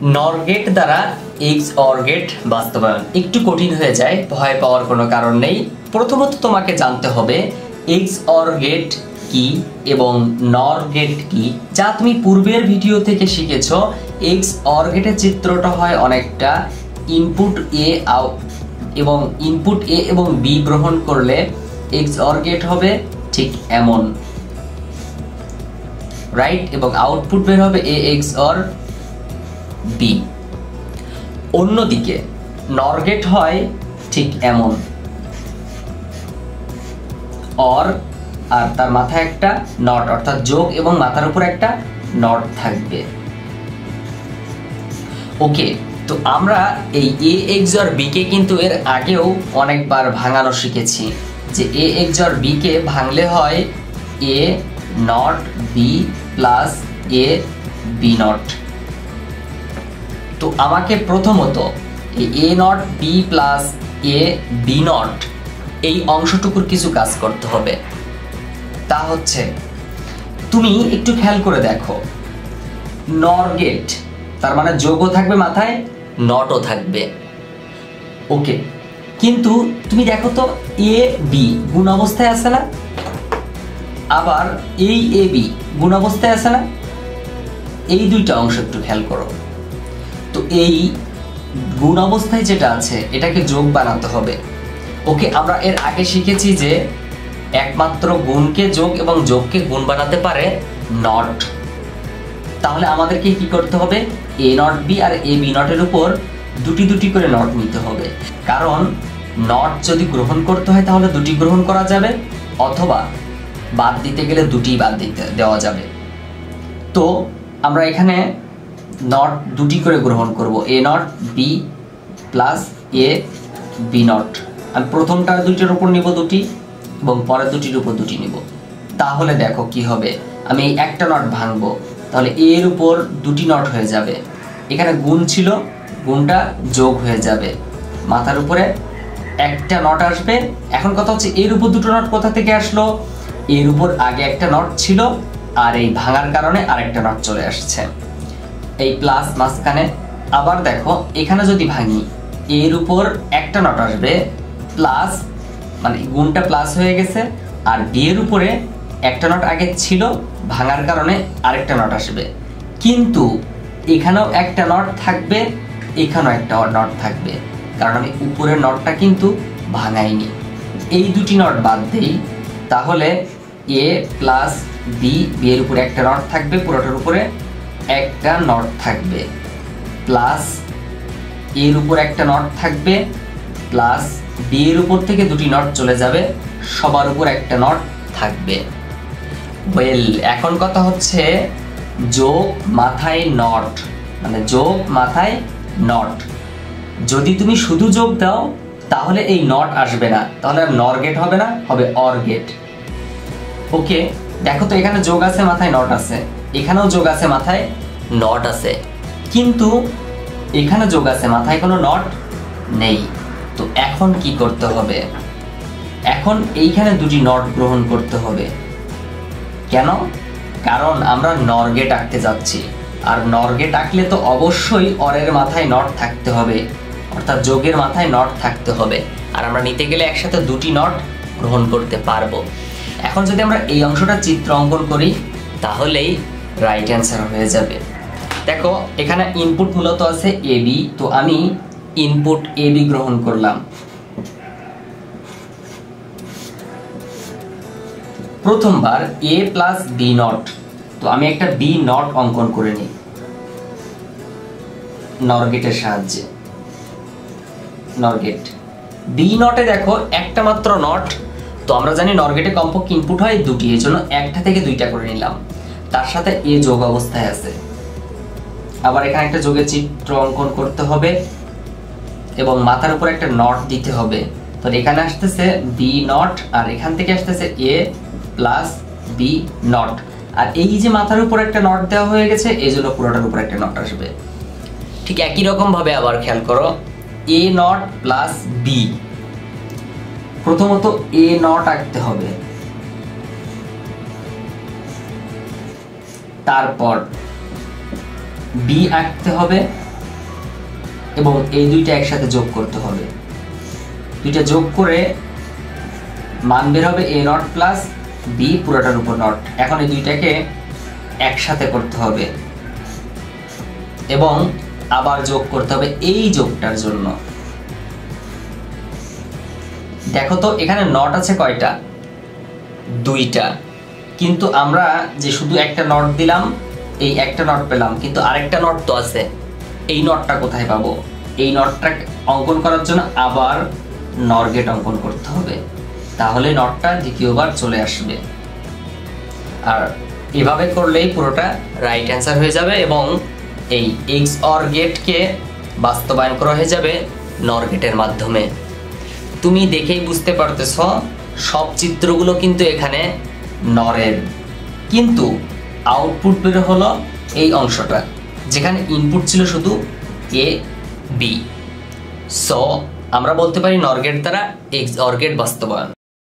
নর গেট দ্বারা x or gate বাস্তবায়ন একটু কঠিন হয়ে যায়, ভয় পাওয়ার কোনো কারণ নেই। প্রথমত তোমাকে জানতে হবে এক্স অর গেট কি এবং নর গেট কি, যা তুমি পূর্বের ভিডিও থেকে শিখেছো। এক্স অর গেটের চিত্রটা হয় অনেকটা ইনপুট এ এবং ইনপুট এ এবং বি গ্রহণ করলে এক্স অর গেট হবে ঠিক এমন, রাইট, এবং আউটপুট বের হবে এ এক্স অর বি। অন্যদিকে নর গেট হয় ঠিক এমন, অর আর তার মাথায় একটা নট, অর্থাৎ যোগ এবং মাথার উপর একটা নট থাকবে। ওকে, তো আমরা এই এ এক্স অর বি কে কিন্তু এর আগেও অনেকবার ভাঙানো শিখেছি, যে এ এক্স অর বি কে ভাঙলে হয় A not B plus A B not. তো আমাকে প্রথমত এই A not B plus A B not এই অংশটুকুর কিছু কাজ করতে হবে। তা হচ্ছে, তুমি একটু খেয়াল করে দেখো, নর গেট তার মানে যোগও থাকবে মাথায়, নটও থাকবে। ওকে, কিন্তু তুমি দেখো তো এ বি গুণ অবস্থায় আছে না, আবার এই এ বি গুণ অবস্থায় আছে না, এই দুইটা অংশ একটু খেয়াল করো। তো এই গুণ অবস্থায় যেটা আছে এটাকে যোগ বানাতে হবে। ওকে, আমরা এর আগে শিখেছি যে একমাত্র গুণকে যোগ এবং যোগকে গুণ বানাতে পারে নট। তাহলে আমাদেরকে কি করতে হবে, এ নট বি আর এ বি নটের উপর দুটি দুটি করে নট নিতে হবে। কারণ নট যদি গ্রহণ করতে হয় তাহলে দুটি গ্রহণ করা যাবে, অথবা বাদ দিতে গেলে দুটি বাদ দেওয়া যাবে। তো আমরা এখানে নট দুটি করে গ্রহণ করব, A not B plus A B not. আমি প্রথমটার দুইটার উপর নিব দুটি এবং পরের দুটির উপর দুটি নিব। তাহলে দেখো কি হবে, আমি এই একটা নট ভাঙবো, তাহলে এর উপর দুটি নট হয়ে যাবে। এখানে গুণ ছিল, গুণটা যোগ হয়ে যাবে, মাথার উপরে একটা নট আসবে। এখন কথা হচ্ছে এর উপর দুটো নট কোথা থেকে আসলো, এর উপর আগে একটা নট ছিল আর এই ভাঙার কারণে আরেকটা নট চলে আসছে, এই প্লাস মাঝখানে। আবার দেখো এখানে যদি ভাঙি, এর উপর একটা নট আসবে, প্লাস মানে গুণটা প্লাস হয়ে গেছে, আর বি এর উপরে একটা নট আগে ছিল, ভাঙার কারণে আরেকটা নট আসবে। কিন্তু এখানেও একটা নট থাকবে, এখানেও একটা নট থাকবে, কারণ আমি উপরের নটটা কিন্তু ভাঙাইনি। এই দুটি নট বাদ দেই, তাহলে এ প্লাস বি, বি এর উপরে একটা নট থাকবে, পুরোটার উপরে একটা নট থাকবে, প্লাস এর উপর একটা নট থাকবে, প্লাস বি এর উপর থেকে দুটি নট চলে যাবে, সবার উপর একটা নট থাকবে। ওয়েল, এখন কথা হচ্ছে যোগ মাথায় নট, মানে যোগ মাথায় নট। যদি তুমি শুধু যোগ দাও তাহলে এই নট আসবে না, তাহলে আর নর গেট হবে না, হবে অর গেট। ওকে, দেখো তো এখানে যোগ আছে মাথায় নট আছে, এখানেও যোগ আছে মাথায় নট আছে, কিন্তু এখানে যোগ আছে মাথায় কোনো নট নেই। তো এখন কি করতে হবে, এখন এইখানে দুটি নট গ্রহণ করতে হবে। কেন? কারণ আমরা নর গেট আঁকতে যাচ্ছি, আর নর গেট আঁকলে তো অবশ্যই অরের মাথায় নট থাকতে হবে, অর্থাৎ যোগের মাথায় নট থাকতে হবে, আর আমরা নিতে গেলে একসাথে দুটি নট গ্রহণ করতে পারবো। এখন যদি আমরা এই অংশটা চিত্র অঙ্কন করি তাহলেই রাইট অ্যান্সার হয়ে যাবে। দেখো এখানে ইনপুট মূলত আছে এ বি, তো আমি ইনপুট এ বি গ্রহণ করলাম। প্রথমবার এ প্লাস বি নট, তো আমি একটা বি নট অঙ্কন করে নিই নর গেটের সাহায্যে। নর গেট বি নটে দেখো একটা মাত্র নট, তো আমরা জানি নর গেটে কমপক্ষে ইনপুট হয় দুটি, এই জন্য একটা থেকে দুইটা করে নিলাম। তার সাথে এ যোগ অবস্থায় আছে, আবার এখানে একটা যোগের চিত্র অঙ্কন করতে হবে এবং মাথার উপর একটা নট দিতে হবে। তো এখানে আসতেছে বি নট আর এখান থেকে আসতেছে এ প্লাস বি নট, আর এই যে মাথার উপর একটা নট দেওয়া হয়ে গেছে এই জন্য পুরোটার উপর একটা নট আসবে। ঠিক একই রকম ভাবে আবার খেয়াল করো, এ নট প্লাস বি, প্রথমত এ নট আঁকতে হবে, তারপর বি আঁকতে হবে, এবং এই দুইটা একসাথে যোগ করতে হবে। দুইটা যোগ করে মান বের হবে a নট প্লাস বি পুরোটার উপর নট। এখন এই দুইটাকে একসাথে করতে হবে এবং আবার যোগ করতে হবে এই যোগটার জন্য। দেখো তো এখানে নট আছে কয়টা? দুইটা, কিন্তু আমরা যে শুধু একটা নট দিলাম এই একটা নট পেলাম, কিন্তু আরেকটা নট তো আছে। এই নটটা কোথায় পাবো? এই নটটা অঙ্কন করার জন্য আবার নর গেট অঙ্কন করতে হবে, তাহলে নটটা দ্বিতীয়বার চলে আসবে। আর এভাবে করলেই পুরোটা রাইট অ্যান্সার হয়ে যাবে এবং এই এক্স অর গেটকে বাস্তবায়ন করা হয়ে যাবে নর গেটের মাধ্যমে। তুমি দেখেই বুঝতে পারতেছ সব চিত্রগুলো কিন্তু এখানে নরের, কিন্তু আউটপুট বের হলো এই অংশটা যেখানে ইনপুট ছিল শুধু এ বি। সো আমরা বলতে পারি নর গেট দ্বারা এক্স অর গেট বাস্তবায়ন।